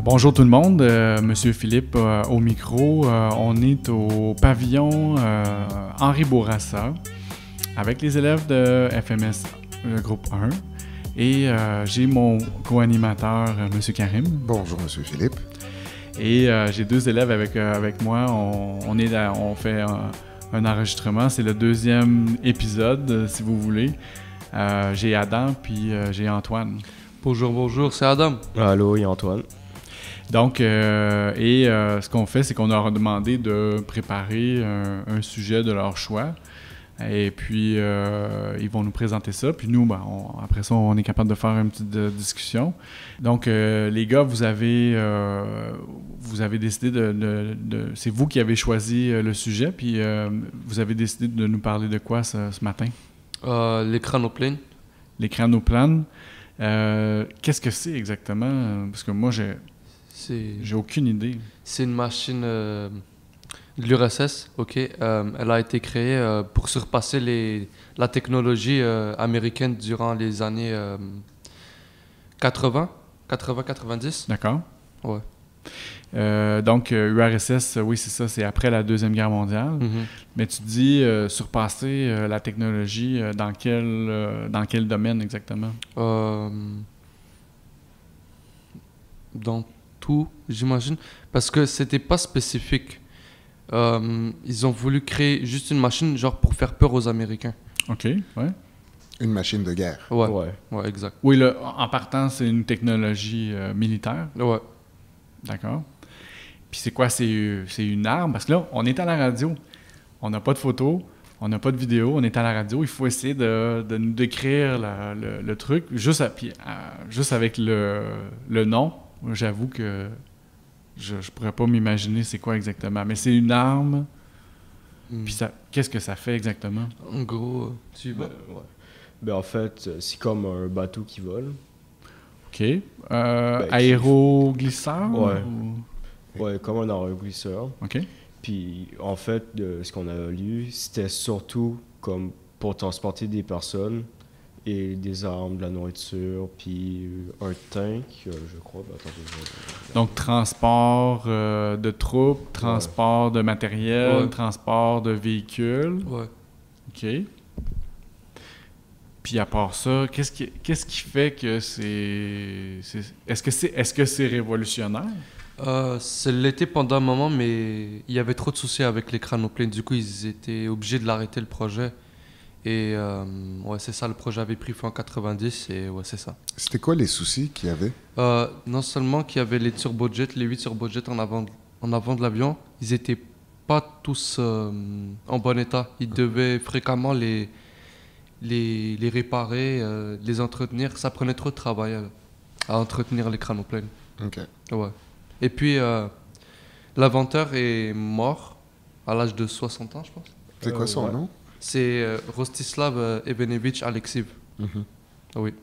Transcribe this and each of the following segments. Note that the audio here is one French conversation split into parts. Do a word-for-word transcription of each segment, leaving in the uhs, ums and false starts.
bonjour tout le monde, euh, Monsieur Philippe euh, au micro. Euh, on est au pavillon euh, Henri Bourassa avec les élèves de F M S le groupe un et euh, j'ai mon co-animateur euh, Monsieur Karim. Bonjour Monsieur Philippe. Et euh, j'ai deux élèves avec, euh, avec moi. On, on, est là, on fait un, un enregistrement. C'est le deuxième épisode, euh, si vous voulez. Euh, j'ai Adam puis euh, j'ai Antoine. Bonjour, bonjour, c'est Adam. Allô, il y a Antoine. Donc, euh, et euh, ce qu'on fait, c'est qu'on leur a demandé de préparer un, un sujet de leur choix. Et puis, euh, ils vont nous présenter ça. Puis nous, ben, on, après ça, on est capable de faire une petite de, discussion. Donc, euh, les gars, vous avez, euh, vous avez décidé de, de, de... C'est vous qui avez choisi le sujet. Puis, euh, vous avez décidé de nous parler de quoi ce, ce matin? Euh, les cranoplanes. Les cranoplanes. Euh, qu'est-ce que c'est exactement? Parce que moi, j'ai, c'est... j'ai aucune idée. C'est une machine euh, de l'U R S S, ok. Euh, elle a été créée euh, pour surpasser les, la technologie euh, américaine durant les années euh, quatre-vingts, quatre-vingts quatre-vingt-dix. D'accord. Ouais. Euh, donc, euh, U R S S, oui, c'est ça, c'est après la Deuxième Guerre mondiale. Mm-hmm. Mais tu dis euh, surpasser euh, la technologie, euh, dans, quel, euh, dans quel domaine exactement? Euh, dans tout, j'imagine. Parce que c'était pas spécifique. Euh, ils ont voulu créer juste une machine genre pour faire peur aux Américains. OK, ouais. Une machine de guerre. Ouais, Ouais. ouais, exact. Oui, là, en partant, c'est une technologie euh, militaire. Ouais. D'accord. Puis c'est quoi? C'est, c'est une arme? Parce que là, on est à la radio. On n'a pas de photos, on n'a pas de vidéo, on est à la radio. Il faut essayer de, de nous décrire la, le, le truc. Juste, à, puis, à, juste avec le, le nom, j'avoue que je ne pourrais pas m'imaginer c'est quoi exactement. Mais c'est une arme. Mm. Puis ça, qu'est-ce que ça fait exactement? En gros, euh, tu Ben, ouais. Ben, en fait, c'est comme un bateau qui vole. OK. Euh, Ben, qui- aéroglisseur? Ouais. Ou... Ouais, comme un aéroglisseur. OK. Puis, en fait, de ce qu'on a lu, c'était surtout comme pour transporter des personnes et des armes, de la nourriture, puis un tank, euh, je crois. Ben, attendez, je vais- Donc, transport euh, de troupes, transport de matériel, Ouais. transport de véhicules. ouais. OK. Puis à part ça, qu'est-ce qui, qu'est-ce qui fait que c'est, c'est... Est-ce que c'est, est-ce que c'est révolutionnaire? Euh, c'est l'été pendant un moment, mais il y avait trop de soucis avec les cranoplanes. Du coup, ils étaient obligés de l'arrêter le projet. Et euh, ouais, c'est ça, le projet avait pris fin en quatre-vingt-dix et ouais, c'est ça. C'était quoi les soucis qu'il y avait? Euh, non seulement qu'il y avait les turbojets, les huit turbojets en avant, en avant de l'avion, ils étaient pas tous euh, en bon état. Ils devaient fréquemment les, les, les réparer, euh, les entretenir. Ça prenait trop de travail euh, à entretenir les cranoplanes. OK. Ouais. Et puis, euh, l'inventeur est mort à l'âge de soixante ans, je pense. C'est quoi Euh, son ouais. nom? C'est euh, Rostislav euh, Ebenevich Alexiv. Mhm. Oui.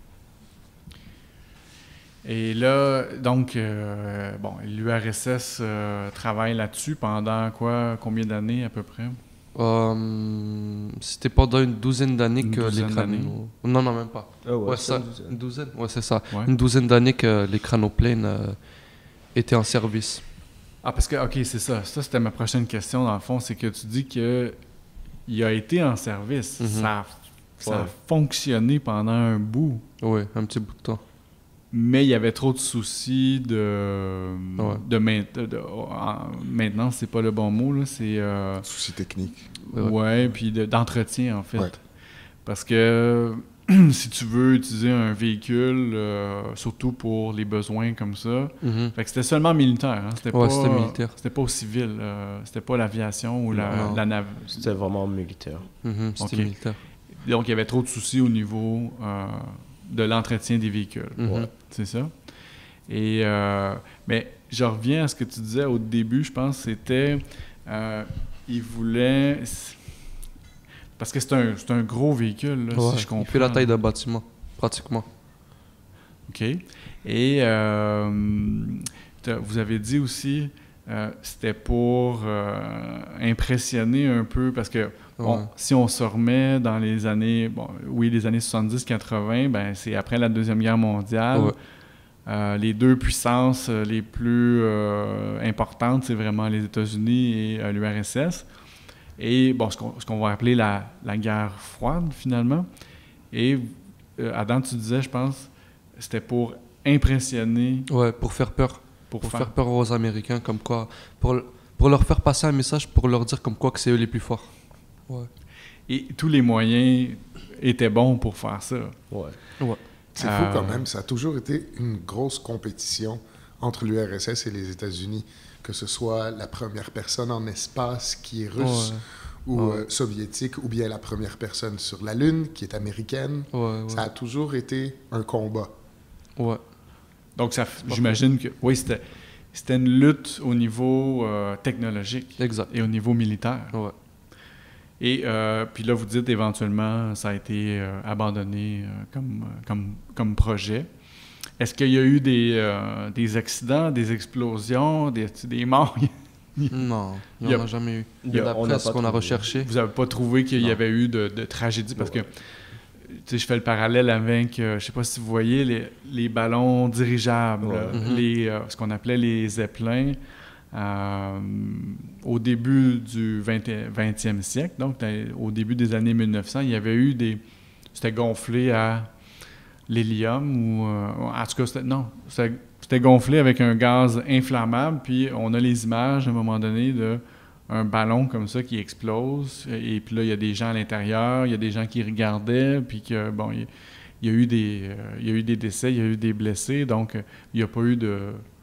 Et là, donc, euh, bon, l'U R S S euh, travaille là-dessus pendant quoi, combien d'années à peu près? Euh, c'était pendant une douzaine d'années Une que douzaine les d'années. crano... Non, non, même pas. Ah ouais, Ouais, c'est ça, une douzaine. une douzaine. Ouais, c'est ça. Ouais. Une douzaine d'années que les cranoplanes euh, étaient en service. Ah, parce que, OK, c'est ça. Ça, c'était ma prochaine question, dans le fond. C'est que tu dis que il a été en service. Mhm. Ça, a, ça a Ouais. fonctionné pendant un bout. Oui, un petit bout de temps. Mais il y avait trop de soucis de, Ouais. de, main- de- de- en- maintenance, c'est pas le bon mot, là, c'est... euh, Soucis techniques. Ouais, ouais, ouais. puis de- d'entretien, en fait. Ouais. Parce que si tu veux utiliser un véhicule, euh, surtout pour les besoins comme ça, Mhm. fait que c'était seulement militaire, hein, c'était Ouais, pas... c'était militaire. C'était pas au civil, euh, c'était pas l'aviation ou la, Non. la nav... C'était vraiment militaire. Mhm, C'était Ok. militaire. Donc, il y avait trop de soucis au niveau euh, de l'entretien des véhicules. Mhm. Ouais. C'est ça. Et, euh, mais je reviens à ce que tu disais au début, je pense, c'était... Euh, il voulait... Parce que c'est un, c'est un gros véhicule, là, Ouais, si je comprends. il fait la taille d'un bâtiment, pratiquement. OK. Et euh, t'as- vous avez dit aussi, euh, c'était pour euh, impressionner un peu, parce que bon, Ouais. si on se remet dans les années, bon, oui, les années soixante-dix quatre-vingts, ben, c'est après la Deuxième Guerre mondiale. Ouais. Euh, les deux puissances euh, les plus euh, importantes, c'est vraiment les États-Unis et euh, l'U R S S. Et bon, ce qu'on, ce qu'on va appeler la, la guerre froide, finalement. Et euh, Adam, tu disais, je pense, c'était pour impressionner, Ouais, pour faire peur. pour, Pour faire... faire peur aux Américains, comme quoi. Pour, pour leur faire passer un message, pour leur dire comme quoi que c'est eux les plus forts. Ouais. Et tous les moyens étaient bons pour faire ça. Ouais. Ouais. C'est Euh, fou quand même, ça a toujours été une grosse compétition entre l'U R S S et les États-Unis, que ce soit la première personne en espace qui est russe Ouais. ou Ouais. euh, soviétique, ou bien la première personne sur la Lune qui est américaine. Ouais, ouais. Ça a toujours été un combat. Ouais. Donc, ça, pas j'imagine que, oui, c'était, c'était une lutte au niveau euh, technologique Exact. et au niveau militaire. Ouais. Et euh, puis là, vous dites éventuellement, ça a été euh, abandonné euh, comme, euh, comme, comme projet. Est-ce qu'il y a eu des, euh, des accidents, des explosions, des, des morts? Non, il Il n'y y en a- a jamais eu. il y a- on D'après n'a ce pas qu'on a trouvé. recherché. Vous n'avez pas trouvé qu'il y Non. avait eu de, de tragédie? Parce Ouais. que, tu sais, je fais le parallèle avec, euh, je ne sais pas si vous voyez, les, les ballons dirigeables, Ouais. là, Mhm. les, euh, ce qu'on appelait les zeppelins. Euh, au début du vingtième siècle, donc dans- au début des années mille neuf cents, il y avait eu des... C'était gonflé à l'hélium ou... euh, en tout cas, c'était, non, c'était, c'était gonflé avec un gaz inflammable, puis on a les images à un moment donné de un ballon comme ça qui explose, et puis là, il y a des gens à l'intérieur, il y a des gens qui regardaient, puis que, bon, il, il y a eu des, euh, il y a eu des décès, il y a eu des blessés, donc euh, il n'y a pas eu de...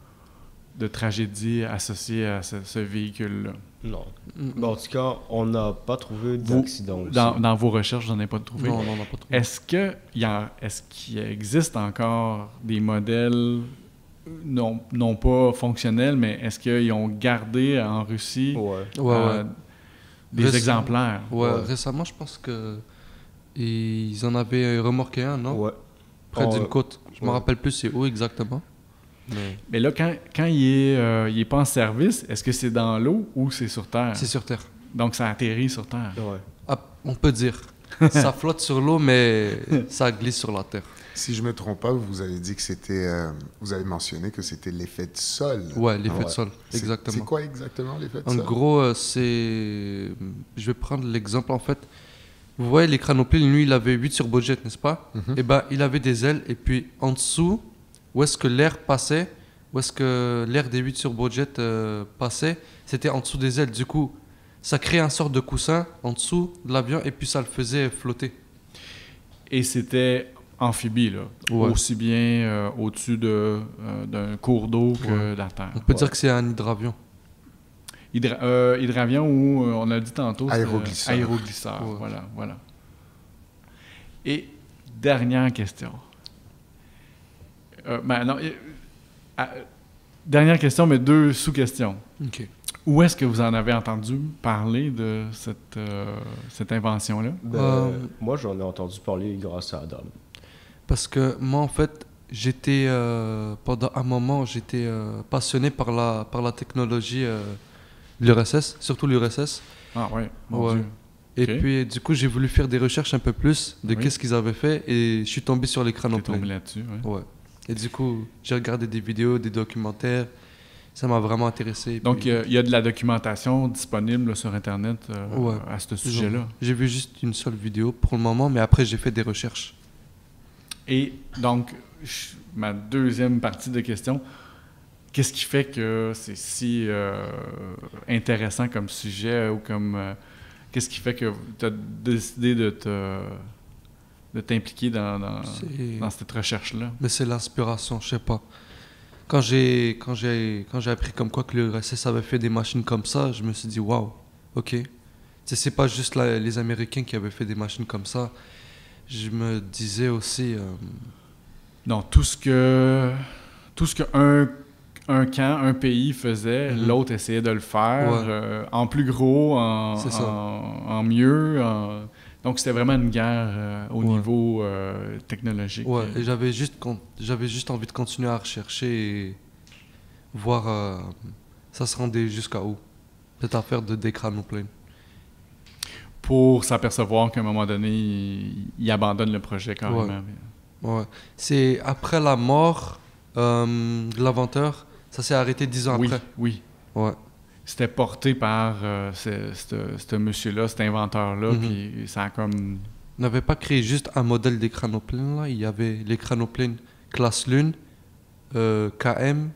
de tragédie associée à ce, ce véhicule-là. Non. Mm. Mais en tout cas, on n'a pas trouvé Vous, d'accident aussi. Dans, dans vos recherches, j'en ai pas trouvé. Non, non, on n'a pas trouvé. Est-ce que il y a- est-ce qu'il existe encore des modèles non, non pas fonctionnels, mais est-ce qu'ils ont gardé en Russie Ouais. Ouais, euh, ouais. des Récem- exemplaires? Ouais, Ouais. récemment, je pense que ils en avaient remorqué un, non? Ouais. Près Oh, d'une euh, côte. Je me ouais. rappelle plus c'est où exactement. Mais Mais là, quand, quand il est, euh, il est pas en service, est-ce que c'est dans l'eau ou c'est sur Terre? c'est sur Terre. Donc, ça atterrit sur Terre. Ouais. Ah, on peut dire. Ça flotte sur l'eau, mais ça glisse sur la Terre. Si je me trompe pas, vous avez dit que c'était... euh, vous avez mentionné que c'était l'effet de sol. Ouais, l'effet Ouais. de sol. C'est- Exactement. C'est quoi exactement l'effet de En sol? gros, euh, c'est. Je vais prendre l'exemple en fait. Vous voyez, les cranopiles, lui, il avait huit sur budget, n'est-ce pas? Mhm. Et ben, il avait des ailes, et puis en dessous, où est-ce que l'air passait, où est-ce que l'air des huit sur budget euh, passait, c'était en dessous des ailes. Du coup, ça créait un sort de coussin en dessous de l'avion, et puis ça le faisait flotter. Et c'était amphibie, là. Ouais. Aussi bien euh, au-dessus de, euh, d'un cours d'eau que Ouais. de la terre. On peut Ouais. dire que c'est un hydravion. Hydra- euh, hydravion ou, euh, on a dit tantôt... c'est, euh, Aéroglisseur. aéroglisseur, Ouais. voilà, voilà. Et dernière question. Euh, ben non, euh, euh, dernière question, mais deux sous-questions. Ok. Où est-ce que vous en avez entendu parler de cette, euh, cette invention-là? Ben, Euh, Moi, j'en ai entendu parler grâce à Adam. Parce que moi, en fait, j'étais, euh, pendant un moment, j'étais euh, passionné par la, par la technologie euh, de l'U R S S, surtout l'U R S S. Ah oui, mon Ouais. Dieu. Et Ok. puis, du coup, j'ai voulu faire des recherches un peu plus de Oui. qu'est-ce qu'ils avaient fait et je suis tombé sur les T'es cranoplanes. tombé là-dessus, ouais. Ouais. Et du coup, j'ai regardé des vidéos, des documentaires. Ça m'a vraiment intéressé. Et Donc, puis, euh, il y a de la documentation disponible là, sur Internet euh, Ouais. à ce sujet-là. j'ai vu juste une seule vidéo pour le moment, mais après, j'ai fait des recherches. Et donc, je- ma deuxième partie de question, qu'est-ce qui fait que c'est si euh, intéressant comme sujet ou comme... euh, qu'est-ce qui fait que tu as décidé de te de t'impliquer dans, dans, C'est- dans cette recherche-là? Mais c'est l'inspiration, je sais pas. Quand j'ai quand j'ai quand j'ai appris comme quoi que l'U R S S avait fait des machines comme ça, je me suis dit waouh, ok. Tu sais, c'est pas juste la- les Américains qui avaient fait des machines comme ça. Je me disais aussi, euh, Non, tout ce que tout ce qu'un un camp, un pays faisait, Mhm. l'autre essayait de le faire Ouais. euh, en plus gros, en, C'est ça. en, en mieux. en- Donc, c'était vraiment une guerre euh, au Ouais. niveau euh, technologique. ouais. Et j'avais juste con- j'avais juste envie de continuer à rechercher et voir euh, ça se rendait jusqu'à où cette affaire de décranoplane. Pour s'apercevoir qu'à un moment donné, il, il abandonne le projet carrément. Ouais. C'est après la mort Euh, L'Inventeur, ça s'est arrêté dix ans Oui, après. oui. Ouais. C'était porté par euh, ce, ce- ce monsieur-là, cet inventeur-là, Mhm. puis ça a comme... On n'avait pas créé juste un modèle des cranoplanes, là. Il y avait les cranoplanes classe Lune, euh, K M,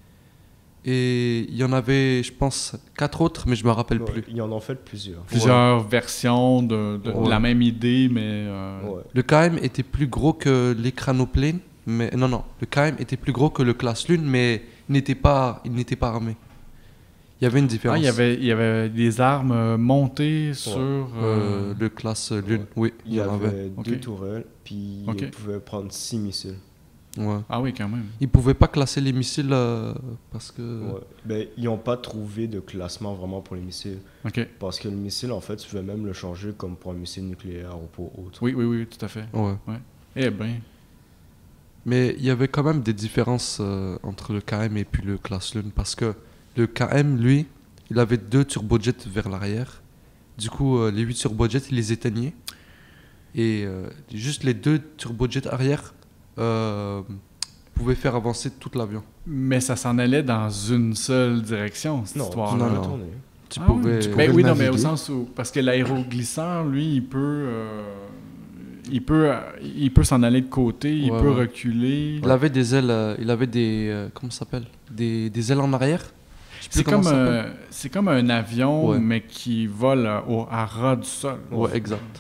et il y en avait, je pense, quatre autres, mais je me rappelle Ouais, plus. ils en ont fait plusieurs. Plusieurs versions de, de- de Ouais. la même idée, mais... euh, Ouais. Le K M était plus gros que les cranoplanes, mais non, non, le K M était plus gros que le classe Lune, mais il n'était pas, il n'était pas armé. Il y avait une différence. Ah, il y avait, il y avait des armes euh, montées sur... Euh, euh, le classe Lune, Ouais. oui, Il y avait Ok. deux tourelles, puis Ok. ils pouvaient prendre six missiles. Ouais. Ah oui, quand même. Ils pouvaient pas classer les missiles euh, parce que. Ouais. Ben, ils n'ont pas trouvé de classement vraiment pour les missiles. OK. Parce que le missile, en fait, tu pouvais même le changer comme pour un missile nucléaire ou pour autre. Oui, oui, oui, tout à fait. Ouais. Eh bien, Mais il y avait quand même des différences euh, entre le K M et puis le classe Lune parce que le K M, lui, il avait deux turbojets vers l'arrière. Du coup, euh, les huit turbojets, il les éteignait. Et euh, juste les deux turbojets arrière euh, pouvaient faire avancer tout l'avion. mais ça s'en allait dans une seule direction, cette Non, histoire-là. non, tu non. peux tourner. Tu Ah pouvais. oui, tu ben pouvais oui, le non, mais au naviguer. sens où... Parce que l'aéroglisseur, lui, il peut... euh, il peut, euh, il peut s'en aller de côté, il Ouais, peut ouais. reculer. Il avait des ailes, euh, il avait des. euh, comment ça s'appelle des, des ailes en arrière. Je sais plus C'est comment comme, ça s'appelle. euh, c'est comme un avion, Ouais. mais qui vole euh, au, à ras du sol. Ouais, exact.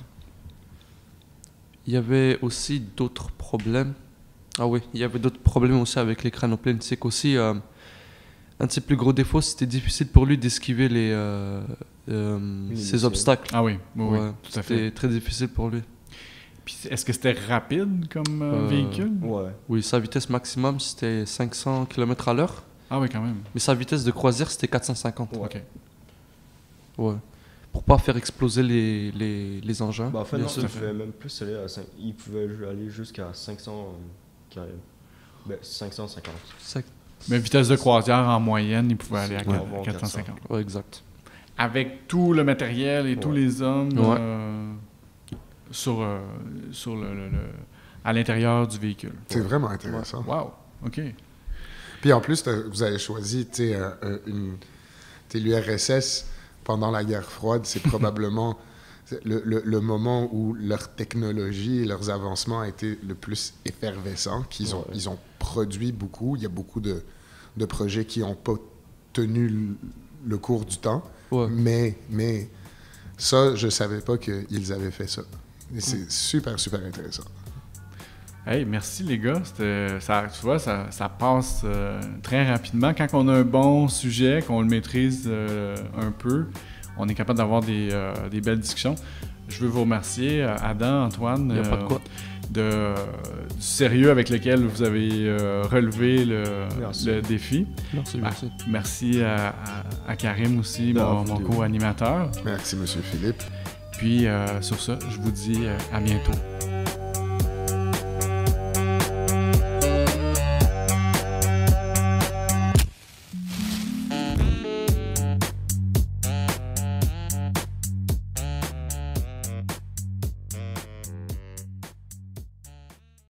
Il y avait aussi d'autres problèmes. Ah oui, il y avait d'autres problèmes aussi avec les cranoplanes. C'est qu'aussi, euh, un de ses plus gros défauts, c'était difficile pour lui d'esquiver les, euh, euh, ces missiles. obstacles. Ah oui, oui, oui, Ouais, tout à fait. C'était très difficile pour lui. Puis est-ce que c'était rapide comme euh, Euh, véhicule? Ouais. Oui, sa vitesse maximum, c'était cinq cents kilomètres à l'heure. Ah oui, quand même. Mais sa vitesse de croisière, c'était quatre cent cinquante. Ouais. OK. Ouais. Pour pas faire exploser les, les, les engins. Bah, en fait, bien non, sûr. ils pouvaient même plus aller à cinq... Ils pouvaient aller jusqu'à cinq cents... euh, carré- Ben, cinq cent cinquante. C'est- Mais vitesse de croisière, en moyenne, il pouvait aller à Ouais, quatre- bon, quatre cent cinquante. Ouais, exact. Avec tout le matériel et tous Ouais. les hommes Ouais. euh, sur, euh, sur le, le- le- à l'intérieur du véhicule. C'est vraiment intéressant. Wow, OK. Puis en plus, t'as- vous avez choisi, tu sais, euh, euh, une- tu sais, l'U R S S pendant la guerre froide, c'est probablement c'est le, le- le moment où leur technologie et leurs avancements a été le plus effervescent, qu'ils ont, Ouais. ils ont produit beaucoup. Il y a beaucoup de, de projets qui n'ont pas tenu le, le cours du temps. Ouais. Mais, mais ça, je savais pas qu'ils avaient fait ça. Et c'est super, super intéressant. Hey, merci les gars. C'était- Ça, tu vois, ça, ça passe euh, très rapidement. Quand on a un bon sujet, qu'on le maîtrise euh, un peu, on est capable d'avoir des, euh, des belles discussions. Je veux vous remercier, euh, Adam, Antoine, Il n'y a pas de euh, quoi. de- du sérieux avec lequel vous avez euh, relevé le, Merci. le défi. Merci, Ben, merci. merci à, à- à Karim aussi, Ben, mon, vous mon deux. co-animateur. Merci, M. Philippe. Puis euh, sur ça, je vous dis euh, à bientôt.